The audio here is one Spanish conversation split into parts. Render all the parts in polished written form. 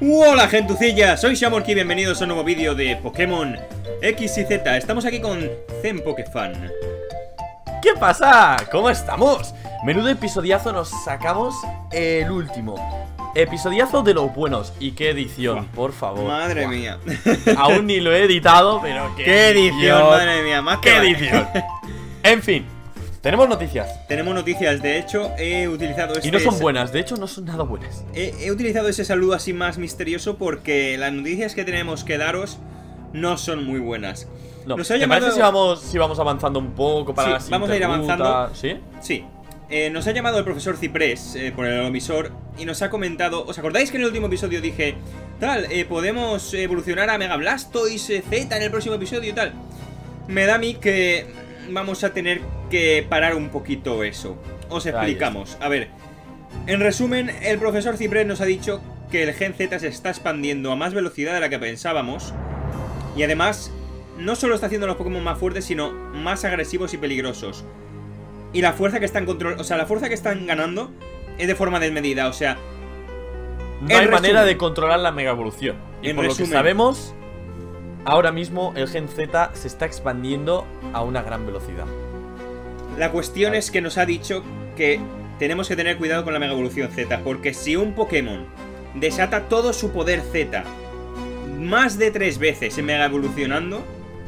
Hola gentucilla, soy Shamorki y bienvenidos a un nuevo vídeo de Pokémon X y Z. Estamos aquí con Zen Pokefan. ¿Qué pasa? ¿Cómo estamos? Menudo episodiazo nos sacamos el último. Episodiazo de los buenos. Y qué edición, por favor. Madre mía. Aún ni lo he editado, pero qué edición, madre mía, más que qué edición. En fin, tenemos noticias. Tenemos noticias, de hecho he utilizado y no son buenas, de hecho no son nada buenas. He utilizado ese saludo así más misterioso porque las noticias que tenemos que daros no son muy buenas. No. Nos ha ¿Te llamado... parece si vamos avanzando un poco para la siguiente vamos a ir avanzando. ¿Sí? Sí. Nos ha llamado el profesor Ciprés por el emisor y nos ha comentado... ¿Os acordáis que en el último episodio dije tal, podemos evolucionar a Mega Blastoise Z en el próximo episodio y tal? Me da a mí que vamos a tener que parar un poquito eso. Os explicamos. A ver, en resumen, el profesor Ciprés nos ha dicho que el Gen Z se está expandiendo a más velocidad de la que pensábamos. Y además, no solo está haciendo los Pokémon más fuertes, sino más agresivos y peligrosos. Y la fuerza que están la fuerza que están ganando es de forma desmedida, o sea... No hay manera de controlar la mega evolución. Y por lo que sabemos, ahora mismo el Gen Z se está expandiendo a una gran velocidad. La cuestión es que nos ha dicho que tenemos que tener cuidado con la mega evolución Z, porque si un Pokémon desata todo su poder Z más de 3 veces en mega evolucionando,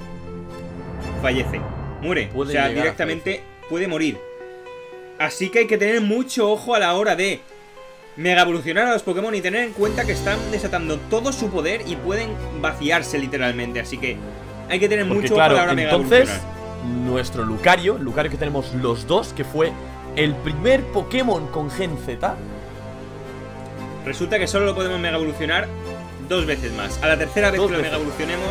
fallece, muere, o sea, directamente puede morir. Así que hay que tener mucho ojo a la hora de mega evolucionar a los Pokémon y tener en cuenta que están desatando todo su poder y pueden vaciarse literalmente. Así que hay que tener mucho ojo a la hora de mega evolucionar. Entonces, nuestro Lucario que tenemos los dos, que fue el primer Pokémon con Gen Z, resulta que solo lo podemos mega evolucionar 2 veces más. A la tercera vez que lo mega evolucionemos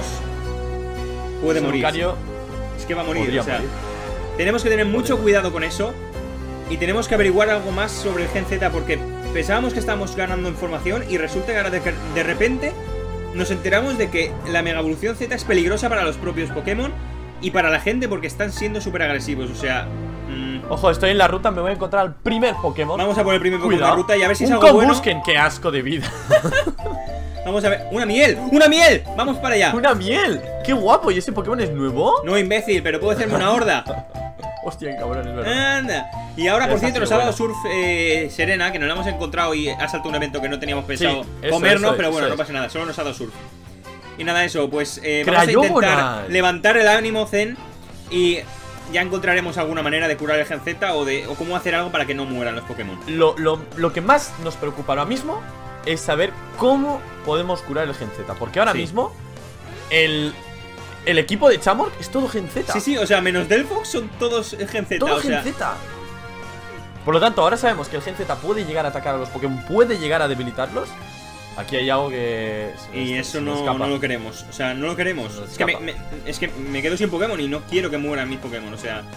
puede morir. Lucario es que va a morir, o sea, tenemos que tener mucho cuidado con eso. Y tenemos que averiguar algo más sobre el Gen Z, porque pensábamos que estábamos ganando información y resulta que ahora de repente nos enteramos de que la mega evolución Z es peligrosa para los propios Pokémon y para la gente porque están siendo súper agresivos, o sea... Ojo, estoy en la ruta, me voy a encontrar al primer Pokémon. Vamos a por el primer Pokémon de la ruta y a ver si es algo bueno. Busquen, qué asco de vida. Vamos a ver, ¡una miel! ¡Una miel! ¡Vamos para allá! ¡Una miel! ¡Qué guapo! ¿Y ese Pokémon es nuevo? No, imbécil, pero puedo hacerme una horda. Hostia, qué cabrón, es verdad. Anda. Y ahora, por cierto, nos ha dado Surf Serena, que nos la hemos encontrado y ha saltado un evento que no teníamos pensado comernos, pero bueno, no pasa nada, solo nos ha dado Surf. Y nada, eso, pues vamos a intentar levantar el ánimo Zen y ya encontraremos alguna manera de curar el Gen Z o cómo hacer algo para que no mueran los Pokémon. Lo que más nos preocupa ahora mismo es saber cómo podemos curar el Gen Z, porque ahora mismo el equipo de Chamork es todo Gen Z. Sí, sí, o sea, menos Delphox son todos Gen Z. Todo Gen Z. Por lo tanto, ahora sabemos que el Gen Z puede llegar a atacar a los Pokémon, puede llegar a debilitarlos. Aquí hay algo que... Y eso no lo queremos, o sea, no lo queremos. Es que me quedo sin Pokémon y no quiero que mueran mis Pokémon, o sea...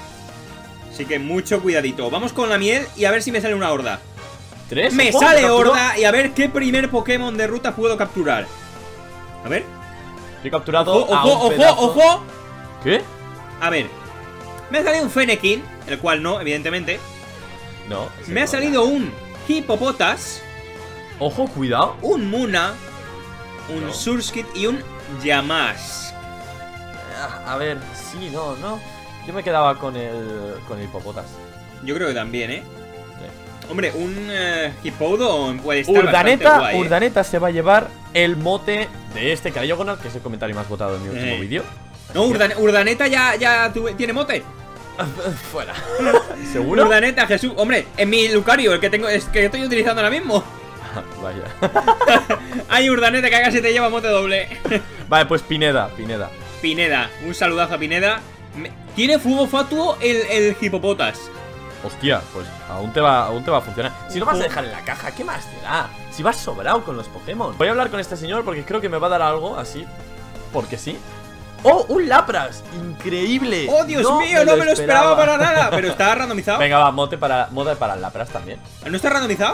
Así que mucho cuidadito. Vamos con la miel y a ver si me sale una horda. Me sale horda y a ver qué primer Pokémon de ruta puedo capturar. A ver. He capturado ¡Ojo! ¿Qué? A ver, me ha salido un Fennekin, el cual no, evidentemente. No. Me ha salido un Hippopotas. Ojo, cuidado. Un Muna, un Surskit y un Yamask. A ver, sí, no. Yo me quedaba con el Hippopotas. Yo creo que también, ¿eh? Sí. Hombre, un Hippowdon puede estar bastante guay, Urdaneta se va a llevar el mote de este Cryogonal, que es el comentario más votado en mi último vídeo. No, Urdaneta ya tiene mote. Fuera. ¿Seguro? Urdaneta, Jesús. Hombre, en mi Lucario, el que tengo, es que estoy utilizando ahora mismo. Vaya. Hay Urdaneta que casi te lleva mote doble. Vale, pues Pineda, un saludazo a Pineda. Tiene fuego fatuo el Hippopotas. Hostia, pues aún te va a funcionar. Si lo vas a dejar en la caja, ¿qué más te da? Si vas sobrado con los Pokémon. Voy a hablar con este señor porque creo que me va a dar algo así. Porque sí. ¡Oh! ¡Un Lapras! ¡Increíble! ¡Oh, Dios mío! No me lo esperaba para nada. ¿Pero está randomizado? Venga, va, mote para el Lapras también. ¿No está randomizado?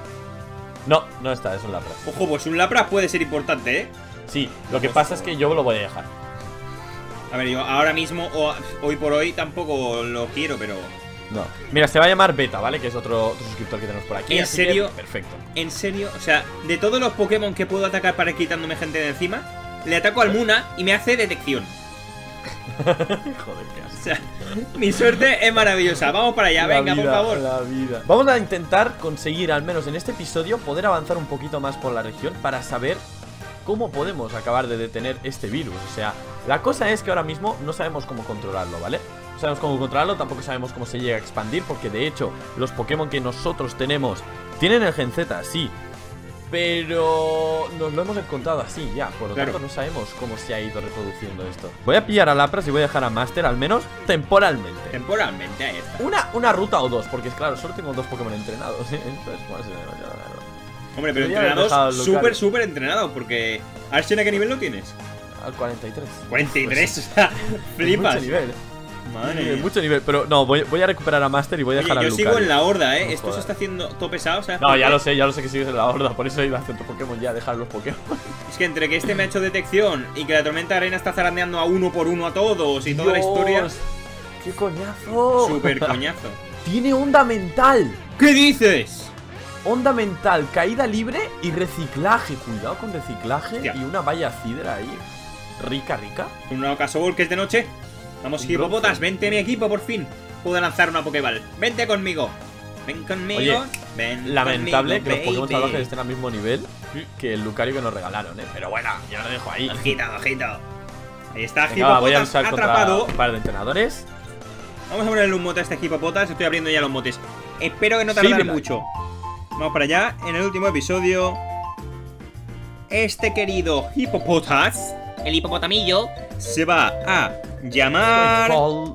No está, es un Lapras. Ojo, pues un Lapras puede ser importante, ¿eh? Sí, lo que pasa es que yo lo voy a dejar. A ver, yo ahora mismo, hoy por hoy, tampoco lo quiero, pero... No. Mira, se va a llamar Beta, ¿vale? Que es otro suscriptor que tenemos por aquí. ¿En así que, serio? perfecto. ¿En serio? O sea, de todos los Pokémon que puedo atacar para ir quitándome gente de encima, le ataco al Muna y me hace detección. Joder, qué asco. O sea, mi suerte es maravillosa. Vamos para allá, venga, por favor. La vida. Vamos a intentar conseguir, al menos en este episodio, poder avanzar un poquito más por la región para saber cómo podemos acabar de detener este virus. O sea, la cosa es que ahora mismo no sabemos cómo controlarlo, ¿vale? No sabemos cómo controlarlo, tampoco sabemos cómo se llega a expandir, porque de hecho, los Pokémon que nosotros tenemos tienen el Gen Z, sí, pero nos lo hemos encontrado así ya. Por lo tanto no sabemos cómo se ha ido reproduciendo esto. Voy a pillar a Lapras y voy a dejar a Master, al menos temporalmente. Temporalmente, ahí está. Una ruta o dos, porque es claro, solo tengo 2 Pokémon entrenados, ¿eh? Entonces, pues, Hombre, pero podría haber dejado entrenados, el local. súper entrenados. Porque... Archen, ¿a qué nivel lo tienes? al 43. 43, o sea, flipas. Mucho nivel. Madre. Mucho nivel, pero no, voy a recuperar a Master y voy a dejar a Oye, yo Lucario. sigo en la horda, No Esto jodas. se está haciendo todo pesado, ¿sabes? No, ya lo sé que sigues en la horda. Por eso he ido a hacer tu Pokémon ya, dejar los Pokémon. Es que entre que este me ha hecho detección y que la tormenta de arena está zarandeando a uno por uno a todos y toda la historia. ¡Qué coñazo! Súper coñazo. Tiene onda mental. ¿Qué dices? Onda mental, caída libre y reciclaje. Cuidado con reciclaje. Hostia. Y una valla cidra ahí. Rica. Un Ocasol que es de noche. Vamos, Un hipopotas, bronce. vente a mi equipo por fin. Puedo lanzar una Pokéball. Vente conmigo. Ven conmigo. Oye, ven Lamentable conmigo, que los Pokémon baby. salvajes estén al mismo nivel que el Lucario que nos regalaron, Pero bueno, ya lo dejo ahí. Ojito, ojito. Ahí está, Venga, va, voy a hipopotas usar contra atrapado. un par de entrenadores. Vamos a ponerle un mote a este hipopotas. Estoy abriendo ya los motes. Espero que no tardará Sibila. mucho. Vamos para allá. En el último episodio, este querido hipopotas, el hipopotamillo, se va a llamar... Ball.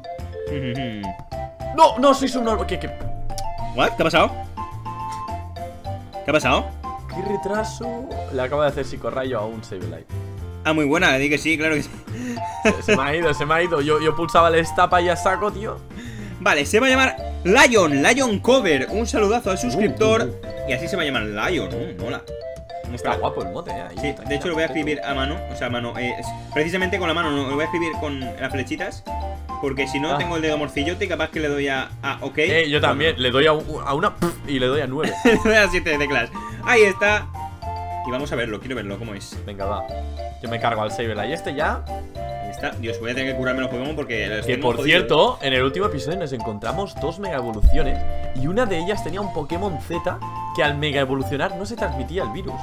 No, sois un normal. ¿Qué ¿What? ¿Qué ha pasado? ¿Qué ha pasado? retraso? Le acabo de hacer psicorrayo a un Sableye. Ah, muy buena, di que sí, claro que sí. Se me ha ido. Yo pulsaba el stapa y a saco, tío. Vale, se va a llamar Lion Cover. Un saludazo al suscriptor. Y así se va a llamar Lion. Mola. Está guapo el mote, ahí. Sí, de hecho lo voy a escribir a mano. O sea, a mano. Precisamente con la mano, no, lo voy a escribir con las flechitas. Porque si no, tengo el dedo morcillote y capaz que le doy a OK. Yo también. Le doy a una y le doy a 9. Le doy a 7 teclas. Ahí está. Y vamos a verlo, quiero verlo, cómo es. Venga, va. Yo me cargo al Sableye este ya. Ahí está. Dios, voy a tener que curarme los Pokémon porque los Que tengo por jodidos. cierto, en el último episodio nos encontramos 2 mega evoluciones. Y una de ellas tenía un Pokémon Z que al mega evolucionar no se transmitía el virus.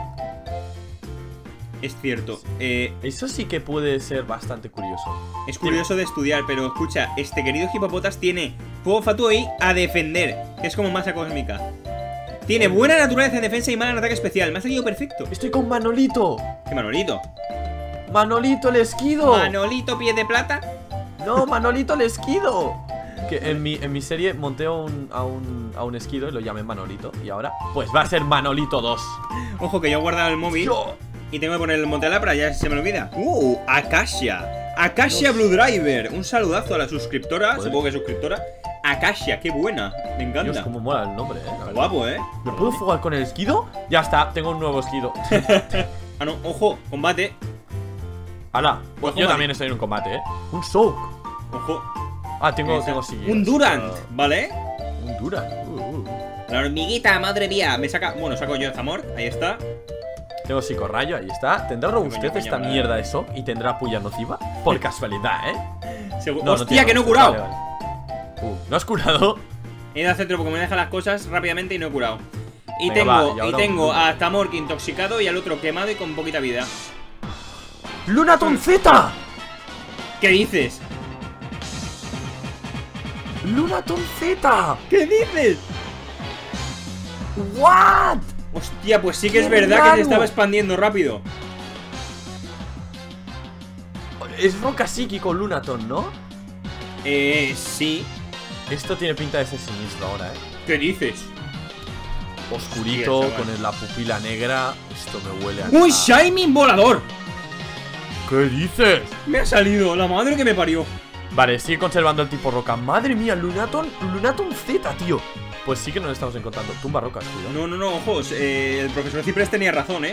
Es cierto. Eso sí que puede ser bastante curioso. Es curioso de estudiar, pero escucha, este querido hipopotas tiene Fuego Fatui a defender, que es como masa cósmica. Tiene buena naturaleza en defensa y mala en ataque especial. Me ha salido perfecto. Estoy con Manolito. ¿Qué Manolito? Manolito el esquido. Manolito pie de plata. No, Manolito el esquido. Que en mi serie monté a un esquido y lo llamé Manolito. Y ahora, pues va a ser Manolito 2. Ojo que yo he guardado el móvil Yo. y tengo que poner el Montelapra, ya se me olvida. Akashia. Akashia Blue Driver. Un saludazo a la suscriptora, Joder. supongo que es suscriptora. Akashia, qué buena. Me encanta. Dios, cómo mola el nombre, la verdad. Guapo, ¿Me puedo jugar con el esquido? Ya está, tengo un nuevo esquido. Ah, no, ojo, combate. Hala, pues yo Ojo, también estoy en un combate, Un Soak. Ojo. Ah, tengo siguientes. Un Durant, ¿vale? Un Durant. La hormiguita, madre mía. Me saca. Bueno, saco yo el Zamor. Ahí está. Tengo psicorrayo, ahí está. ¿Tendrá robustez Coño, esta vale. mierda de Soak? ¿Y tendrá puya nociva? Por casualidad, Hostia, tiene que no he robustez, curado. vale. ¿No has curado? He ido al centro porque me deja las cosas rápidamente y no he curado. Y Venga, va, y tengo, ahora tengo un- a Zamor intoxicado y al otro quemado y con poquita vida. ¡Lunaton Z! ¿Qué dices? ¡Lunaton Z! ¿Qué dices? ¿What? Hostia, pues sí que ¡Qué es verdad que raro! se estaba expandiendo rápido. Es roca psíquico Lunaton, ¿no? Sí. Esto tiene pinta de ser sinistro ahora, ¿Qué dices? Oscurito, Hostia, chaval. con la pupila negra. Esto me huele a... ¡Un Shining volador! ¿Qué dices? Me ha salido, la madre que me parió. Vale, sigue conservando el tipo roca. Madre mía, Lunaton Z, tío. Pues sí que nos estamos encontrando. Tumba rocas, cuidado. No, ojos. El profesor Ciprés tenía razón,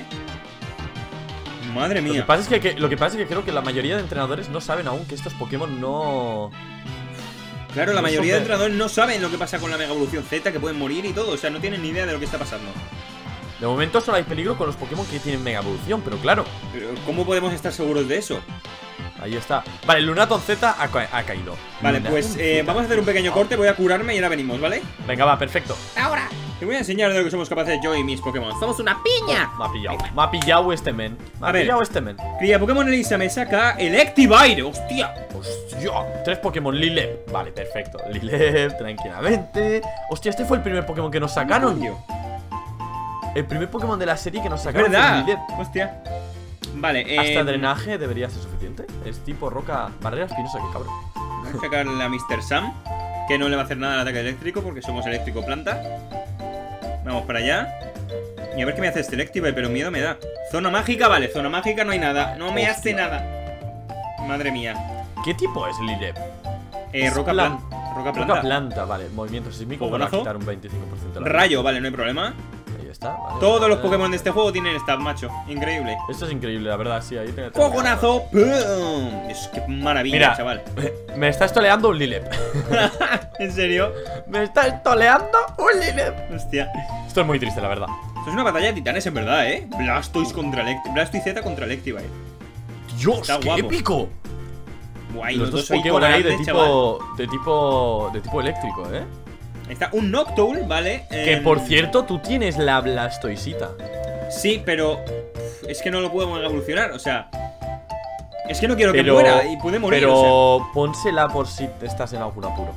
Madre Lo que mía. pasa es que creo que la mayoría de entrenadores no saben aún que estos Pokémon no Claro, la No mayoría de sé. entrenadores no saben lo que pasa con la Mega Evolución Z, que pueden morir y todo. O sea, no tienen ni idea de lo que está pasando. De momento solo hay peligro con los Pokémon que tienen Mega Evolución, pero claro. Pero, ¿cómo podemos estar seguros de eso? Ahí está. Vale, el Lunaton Z ha caído. Vale, Lunaton pues Z. vamos a hacer un pequeño corte, voy a curarme y ahora venimos, ¿vale? Venga, va, perfecto. Ahora te voy a enseñar de lo que somos capaces yo y mis Pokémon. ¡Somos una piña! Me ha pillado este men. Me A ha ver. pillado este men. Cría Pokémon Elisa me saca Electivire. ¡Hostia! Hostia, 3 Pokémon Lilep. Vale, perfecto. Lilep, tranquilamente. Hostia, este fue el primer Pokémon que nos sacaron. Coño. El primer Pokémon de la serie que nos Es sacaron fue verdad. Lilep. Hostia. Vale, Hasta drenaje debería ser suficiente. Es tipo roca, barrera espinosa, que cabrón. vamos a sacarle a Mr. Sam, que no le va a hacer nada al ataque eléctrico porque somos eléctrico planta. Vamos para allá. Y a ver qué me hace este Electivire, pero miedo me da. Zona mágica, vale, zona mágica no hay nada. No me hace nada. Madre mía. ¿Qué tipo es Lilep? Roca plan- Roca planta. Roca planta, vale. Movimiento sísmico para Fogonazo. quitar un 25% de la Rayo, vale, no hay problema. Ahí está, vale. Todos los Pokémon de este juego tienen stab, macho. Increíble. Esto es increíble, la verdad, sí, ahí tengo. ¡Fogonazo! ¡Pum! Es que maravilla, Mira. chaval. Me está estoleando un Lilep. ¿En serio? Me está estoleando un Lilep. Hostia. Esto es muy triste, la verdad. Esto es una batalla de titanes, en verdad, ¿eh? Blastoise contra Blastoise Z contra Electivire. ¡Dios, Está qué guapo. épico! Guay, Los dos ahí Pokémon ahí de grandes, chaval. tipo eléctrico, ¿eh? Está un Noctowl, ¿vale? Que por cierto, tú tienes la Blastoisita. Sí, pero es que no lo puedo evolucionar, o sea. Es que no quiero que muera y puede morir, Pero o sea. pónsela por si estás en algún apuro.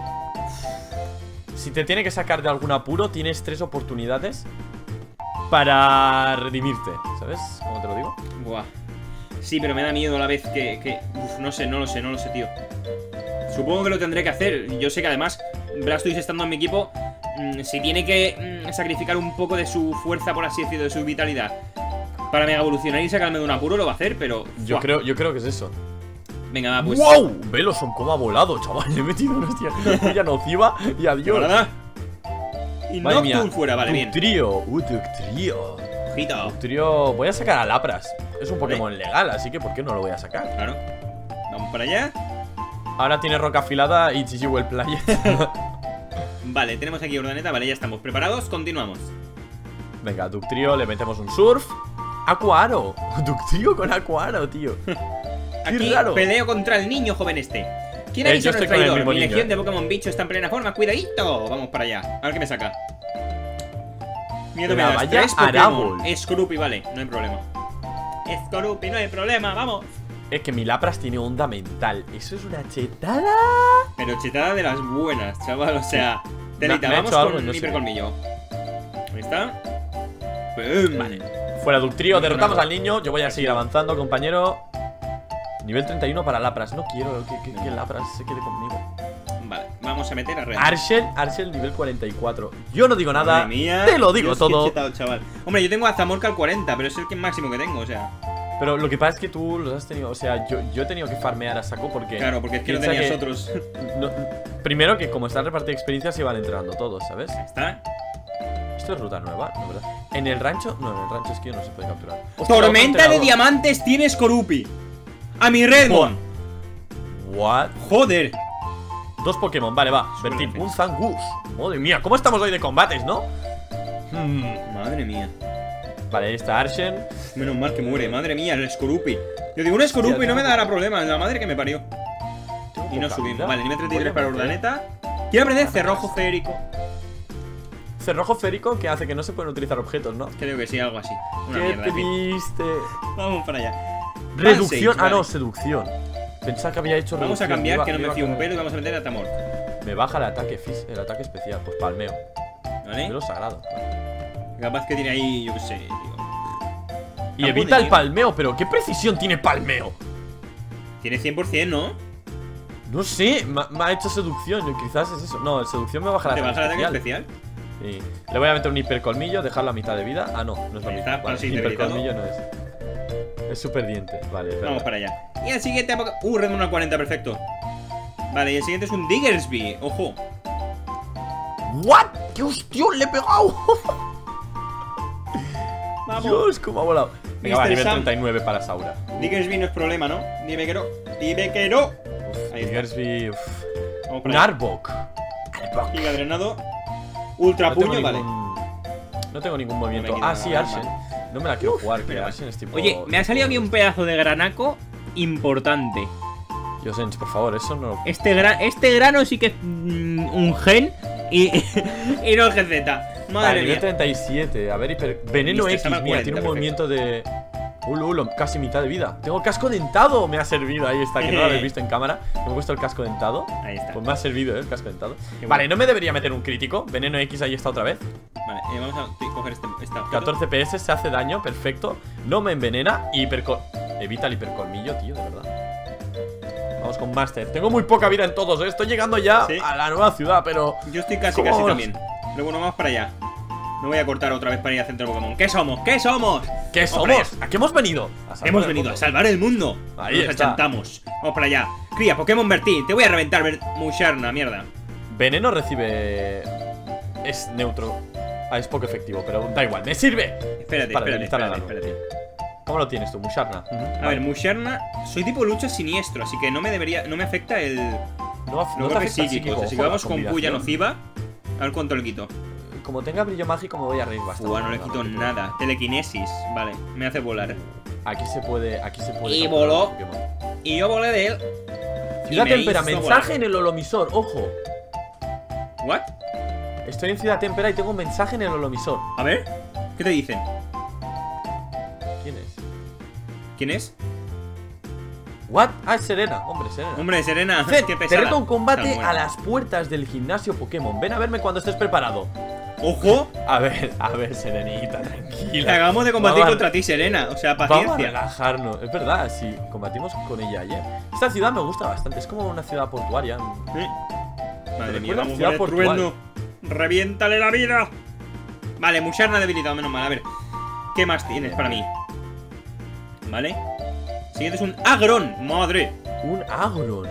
Si te tiene que sacar de algún apuro, tienes 3 oportunidades para redimirte, ¿sabes? ¿Cómo te lo digo? Buah. Sí, pero me da miedo a la vez que... Uf, no sé, tío. Supongo que lo tendré que hacer. Yo sé que además Blastoise estando en mi equipo, si tiene que sacrificar un poco de su fuerza, por así decirlo, de su vitalidad, para mega evolucionar y sacarme de un apuro, lo va a hacer, pero... Yo ¡buah! creo que es eso. Venga, va, pues... ¡Wow! Veloson, cómo ha volado, chaval. Le he metido una hostia nociva y adiós. ¿Verdad? Y Madre mía. Noctowl fuera, vale, bien. Ductrio, Ductrio. Ojito. Ductrio, voy a sacar a Lapras. Es un Pokémon legal, así que ¿por qué no lo voy a sacar? Claro. Vamos para allá. Ahora tiene roca afilada y Chichiwell Playa. Vale, tenemos aquí Urdaneta, vale, ya estamos preparados, continuamos. Venga, Ductrio, le metemos un surf. Aquaro. Ductrio con Aquaro, tío. Aquí raro. peleo contra el niño joven este. ¿Quién ha Yo dicho estoy el con el traidor? mismo Mi niño, legión de Pokémon bicho está en plena forma, cuidadito. Vamos para allá, a ver qué me saca. Miedo me La das, valla 3 Pokémon. Arabol. Scorupi, vale, no hay problema. Scorupi, no hay problema, vamos. Es que mi Lapras tiene onda mental. Eso es una chetada. Pero chetada de las buenas, chaval, o sea. Telita, Me ha vamos hecho algo con y no sé hipercolmillo. Ahí está. ¡Pum! Vale. Fuera Ductrio, Muy derrotamos buena. al niño. Yo voy a seguir avanzando, compañero. Nivel 31 para Lapras. No quiero que Lapras se quede conmigo. Vale, vamos a meter a Red. Arshel nivel 44. Yo no digo nada. Madre mía, Te lo digo Dios, qué todo. chetado, chaval. Hombre, yo tengo a Zamorca al 40, pero es el que máximo que tengo, o sea. Pero lo que pasa es que tú los has tenido. O sea, yo he tenido que farmear a saco porque. Claro, porque es que no piensa tenías que- otros. no- primero que como están repartidas experiencias se van entrenando todos, ¿sabes? ¿Está? Esto es ruta nueva, ¿no verdad? En el rancho. No, en el rancho es que no se puede capturar. Hostia, otro Tormenta de entrenador. diamantes tiene Scorupi. A mi Redmond. What? Joder. 2 Pokémon, vale, va. Súper Bertil, defensa. un Zangoose. Madre mía, ¿cómo estamos hoy de combates, no? Madre mía. Vale, ahí está Arshen. Menos mal que muere, madre mía, el Scorupi. Yo digo, un Scorupi no me dará problema, la madre que me parió. Tengo Y no poca subimos. vida. Vale, nivel 33 Voy para a meter Urdaneta. Quiero aprender cerrojo férico. Cerrojo férico que hace que no se pueden utilizar objetos, ¿no? Creo que sí, algo así. Una Qué mierda, en fin. triste. Vamos para allá. Reducción. Vale. No, seducción. Pensaba que había hecho Vamos a reducción. cambiar, Iba- que no me iba fío un con- pelo y vamos a meter a Tamor. Me baja el ataque el ataque especial. Pues palmeo. ¿Vale? Pelo sagrado. Capaz que tiene ahí, yo qué sé, tío. Y Campo evita de el nieve. palmeo, pero ¿qué precisión tiene palmeo? Tiene 100%, ¿no? No sé, me ha hecho seducción. Quizás es eso. No, seducción me baja el ¿Te ataque baja el ataque especial. especial? Sí. Le voy a meter un hipercolmillo, dejarlo a mitad de vida. Ah, no, no es lo Ahí mismo. está, Vale, sí, debilitado. hipercolmillo no es. Es super diente. Vale, es verdad. Vamos para allá. Y el siguiente... Redmond al 40, perfecto. Vale, y el siguiente es un Diggersby. Ojo. ¿What? ¡Qué hostión le he pegado! Vamos. Dios, cómo ha volado. Venga, va, Mr. nivel Sam. 39 para Saura. Diggersby no es problema, ¿no? Dime que no. Dime que no. Uf, Ahí está. Diggersby, uf. Vamos por Un ahí. Arbok. Giga drenado. Ultra No tengo puño, vale. No tengo ningún movimiento. No me queda Sí, nada Arshen. mal. No me la quiero jugar, que pero Arshen es tipo. Oye, me ha salido aquí un pedazo de granaco importante. Yosens, por favor, eso no. Este grano sí que es un gen y no el GZ. Vale, Madre nivel mía. 37. A ver, Veneno Viste, X, estaba mira, 40, tiene un perfecto. movimiento de. Casi mitad de vida. Tengo casco dentado, me ha servido. Ahí está, que no lo habéis visto en cámara. Me he puesto el casco dentado. Ahí está. Pues me ha servido, el casco dentado. Qué Vale, bueno. no me debería meter un crítico. Veneno X ahí está otra vez. Vale, vamos a coger esta. 14 PS, se hace daño, perfecto. No me envenena. Evita el hipercolmillo, tío, de verdad. Vamos con Master. Tengo muy poca vida en todos, ¿eh? Estoy llegando ya Sí. a la nueva ciudad, pero. Yo estoy casi ¿Cómo? también. Pero bueno, vamos para allá. No voy a cortar otra vez para ir al centro de Pokémon. ¿Qué somos? ¿Qué somos? ¿Qué Vamos para somos? ¿A qué hemos venido? A salvar Hemos el venido mundo. a salvar el mundo. Ahí Nos está. achantamos. Vamos para allá. Cría, Pokémon Bertín. Te voy a reventar, Musharna, mierda. Veneno recibe. Es neutro. Es poco efectivo, pero da igual, me sirve. Espérate, Para espérate, limitar al espérate, daño. espérate. ¿Cómo lo tienes tú, Musharna? A ver, Musharna, soy tipo lucha siniestro, así que no me afecta el No te golpe afecta el psíquico. Así que ojo, vamos la con Puya combinación. nociva. A ver cuánto le quito. Como tenga brillo mágico me voy a reír bastante. No le quito nada. Telequinesis, vale, me hace volar. Aquí se puede. Y capturar voló. un Pokémon. Y yo volé de él. Ciudad me Tempera, hizo mensaje volar. en el holomisor, ojo. ¿What? Estoy en Ciudad Tempera y tengo un mensaje en el holomisor. A ver, ¿qué te dicen? ¿Quién es? ¿Quién es? ¿What? Ah, es Serena, hombre, Serena. Hombre, Serena, Zen, qué te pesada. reto un combate Tan buena. a las puertas del gimnasio Pokémon. Ven a verme cuando estés preparado. ¡Ojo! A ver, Serenita, Que tranquila. hagamos de combatir Vamos a- contra ti, Serena. O sea, Vamos a paciencia. relajarnos. Es verdad, sí, combatimos con ella ayer. Esta ciudad me gusta bastante, es como una ciudad portuaria. ¿Eh? Madre mía, recuerda vamos ciudad por el portuaria. trueno. ¡Reviéntale la vida! Vale, Musharna debilitado, menos mal. A ver, ¿qué más tienes para mí? Vale. Siguiente es un Agron. ¡Madre! Un Agron.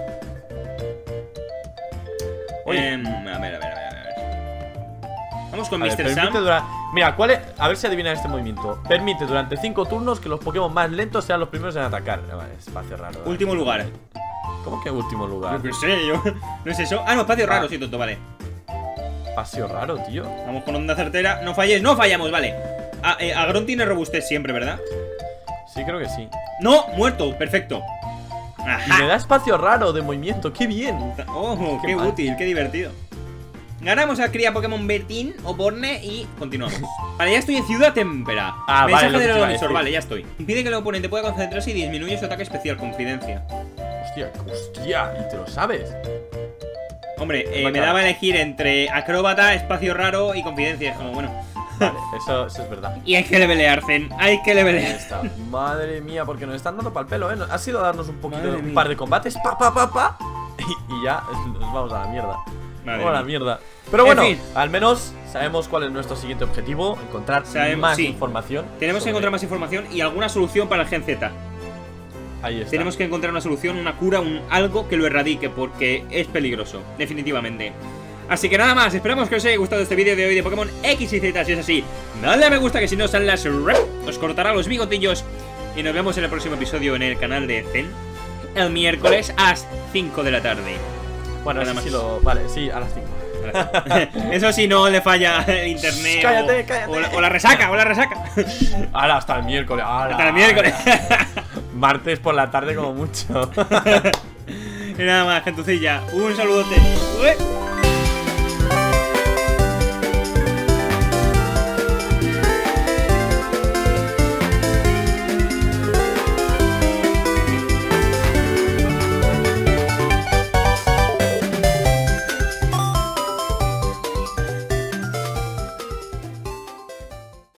Oye, A ver. Vamos con a ver, Mr. permite Sam. Mira, ¿cuál es? A ver si adivinan este movimiento. Permite durante 5 turnos que los Pokémon más lentos sean los primeros en atacar. Vale, espacio raro. ¿vale? Último lugar. ¿Cómo que último lugar? Yo qué sé, yo. ¿No es eso? Ah, no, espacio raro, sí, tonto, vale. Espacio raro, tío. Vamos con onda certera. No falles, no fallamos, vale. Agron tiene robustez siempre, ¿verdad? Sí, creo que sí. No, muerto, perfecto. Y me Ajá. da espacio raro de movimiento, qué bien. Oh, Qué qué mal. útil, qué divertido. Ganamos a cría Pokémon Bertín o Borne y continuamos. Vale, ya estoy en Ciudad Tempera. Ah, vale, Mensaje lo que del te iba a emisor, decir. vale, ya estoy. Impide que el oponente pueda concentrarse y disminuye su ataque especial, confidencia. Hostia, y te lo sabes. Hombre, me Bacán. daba a elegir entre acróbata, espacio raro y confidencia. Es como, bueno. Vale, eso es verdad. Y hay que levelear, Zen, hay que Ahí levelear. está. Madre mía, porque nos están dando pa'l pelo, ¿eh? Ha sido darnos un poquito, Madre un mía. par de combates, pa. Y ya nos vamos a la mierda. Madre Vamos a la mía. mierda. Pero En bueno, fin. al menos sabemos cuál es nuestro siguiente objetivo: encontrar Sabemos, más sí. información. Tenemos que sobre- encontrar más información y alguna solución para el Gen Z. Ahí está. Tenemos que encontrar una solución, una cura, algo que lo erradique, porque es peligroso, definitivamente. Así que nada más, esperamos que os haya gustado este vídeo de hoy de Pokémon X y Z. Si es así, dadle a me gusta, que si no salen las os cortará los bigotillos. Y nos vemos en el próximo episodio en el canal de Zen, el miércoles a las 5 de la tarde. Bueno, nada eso más. sí lo. Vale, sí, a las 5. Eso sí, no le falla el internet. Cállate, o, cállate. o la resaca, Ahora hasta el miércoles. Hasta el miércoles. Martes por la tarde, como mucho. Y nada más, gentucilla. Un saludote. Ué.